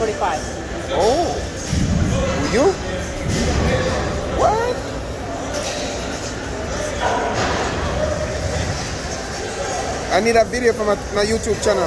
45. Oh, you? What? I need a video for my YouTube channel.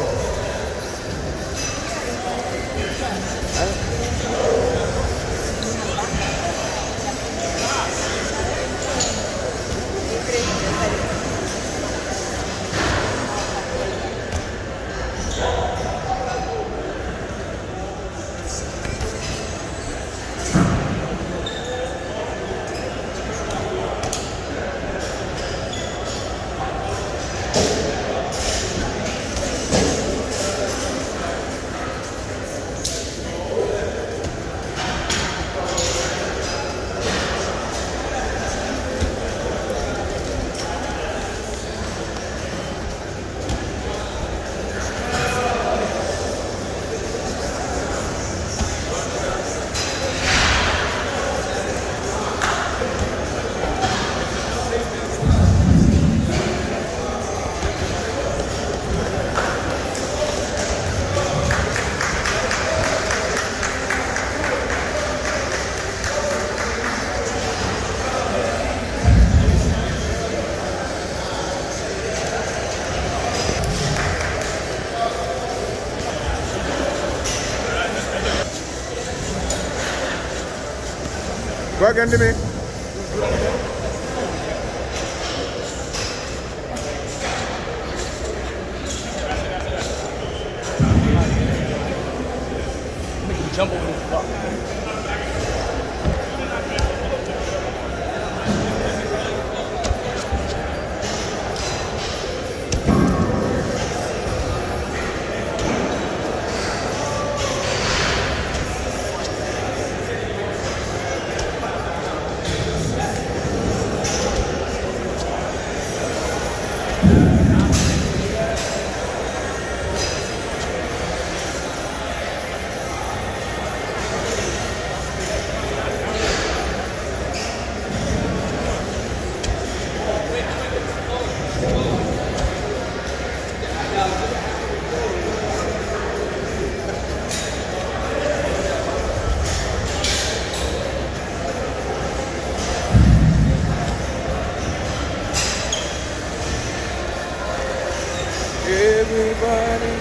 Go again to me. Make him jump over this block. Everybody.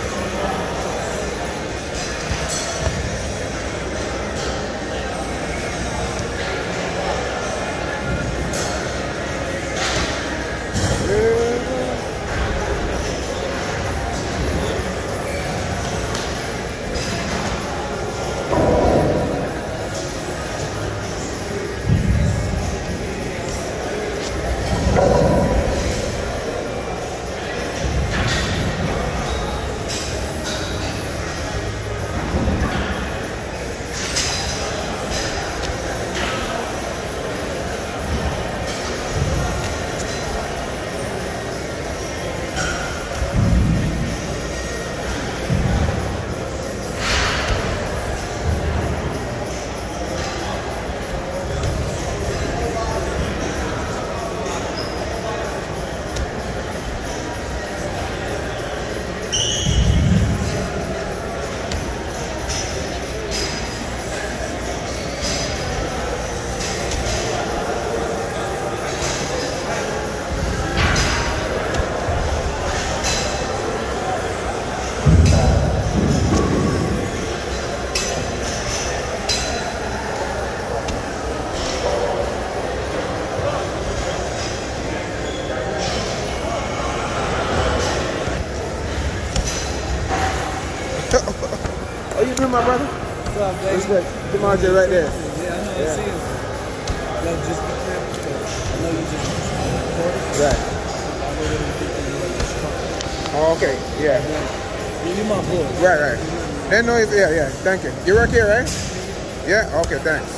How you doing, my brother? What's up, baby? Respect. Come on, Jay, right there. Yeah, I know. I see him. Yo, just be careful, because I know you just recorded. Right. I know they don't think that you're like strong. Oh, okay. Yeah. You're my boy. Right, right. Then no, yeah. Thank you. You work here, right? Yeah. Okay. Thanks.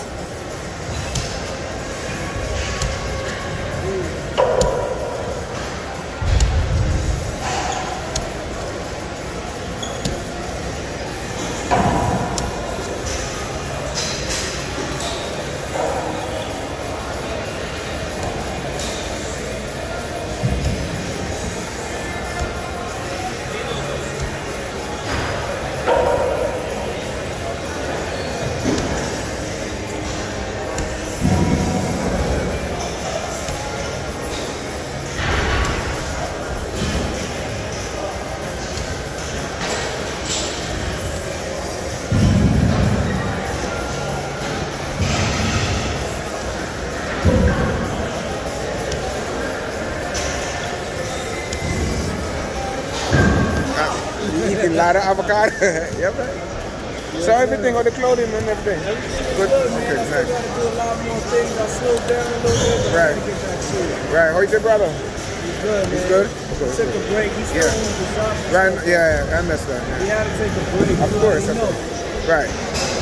avocado. Yeah, man. So everything on the clothing and everything. Everything's Good. good, man. Okay, I still nice. got to do a lot more things. I slowed down a little bit, but Right. I got to get back to it. Right. How is your brother? He's good, man. He's good? He Okay, took a break. He still Yeah. owns the shop. and Right. stuff. Yeah, I understand. He Yeah. had to take a break. Of you course. already Of know. course. Right.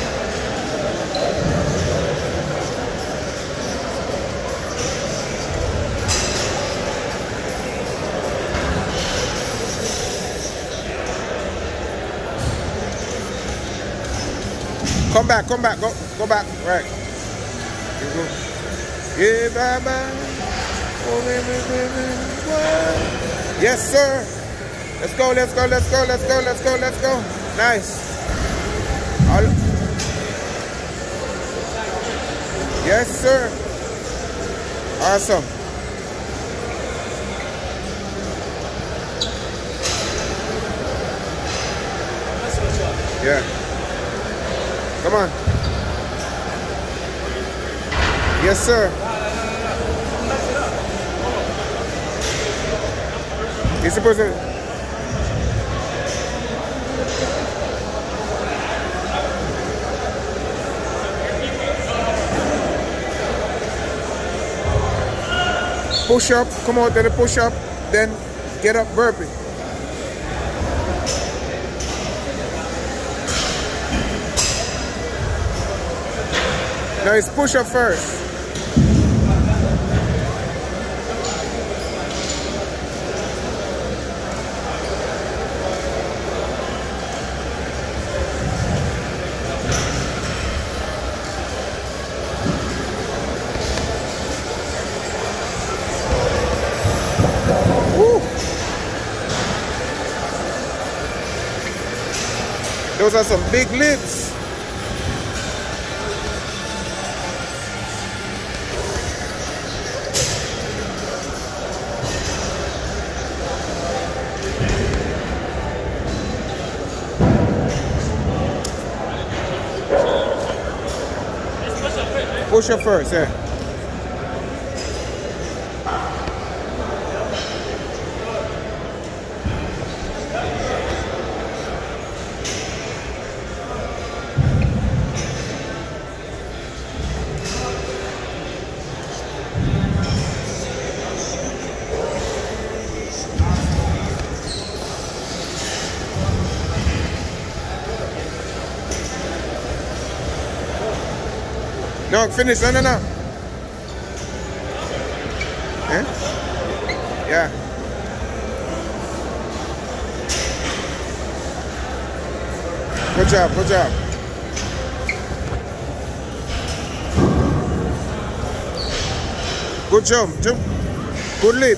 Come back, go back. Right. You go. Yeah, bye. Oh, baby. What? Yes, sir. Let's go. Nice. Yes, sir. Awesome. Yeah. Come on. Yes, sir. You're supposed to. Push up, come out to the push up, then get up burpee. Now it's push up first. Woo. Those are some big lifts. Push up first, yeah. No, finish. No. Eh? Yeah. Good job. Good jump. Good leap.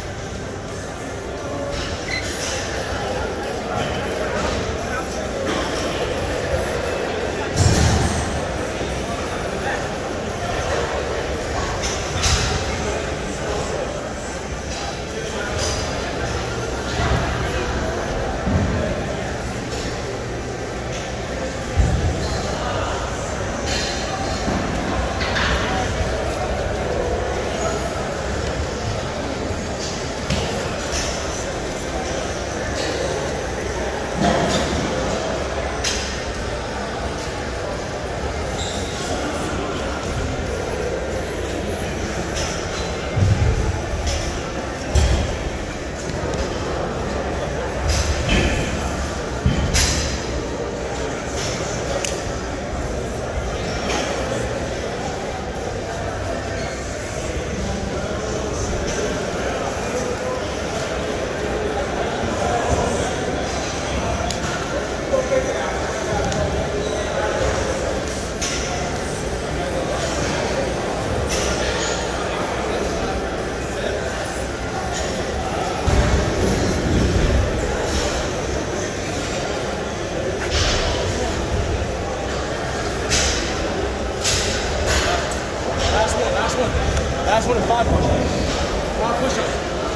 Last one is 5 push-ups. 5 push-ups.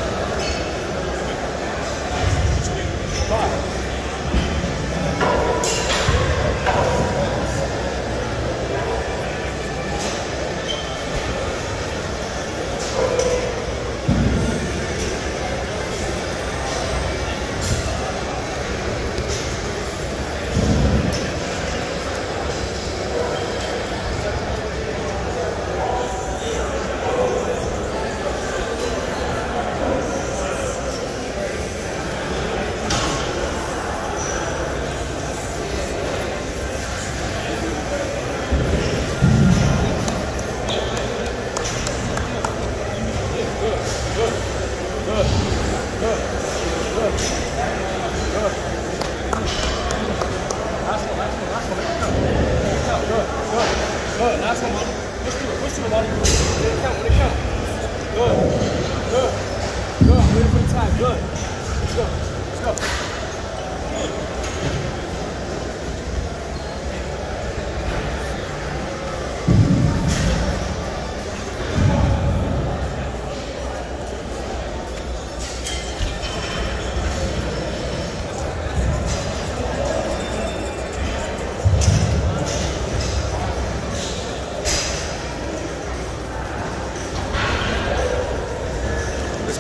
5.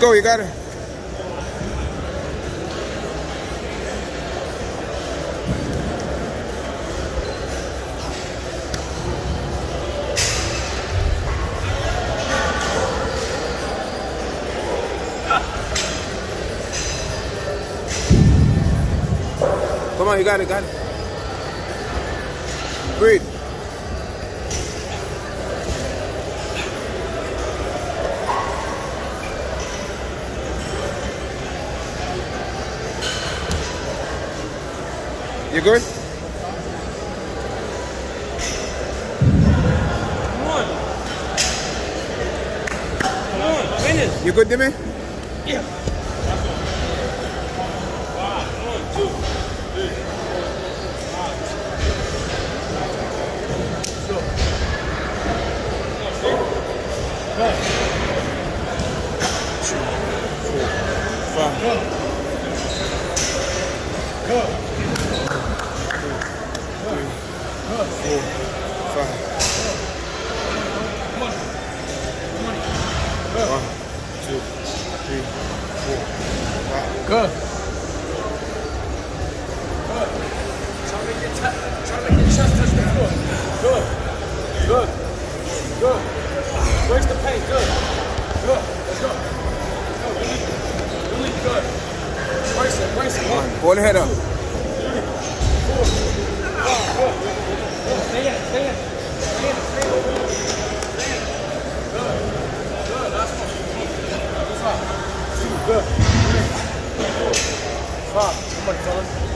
go. You got it. Come on, you got it, got it. Breathe. You good? Come on, finish. You good, Dimmy? Yeah. 1, 2, 3. Go. 2, 4, 5. Go. 4, 5. Come on. 1, 2, 3, 4, 5. Go. Try to make your chest touch the floor. Good. Good. Good. Where's the pain? Good. Good. Let's go. Really good. Brace it. 1, Hold the head up. 2, 3, 4, 5. Good. Stay in. Good. Last one. 5. 2. Good. 3, 4, 5. Come on, fellas.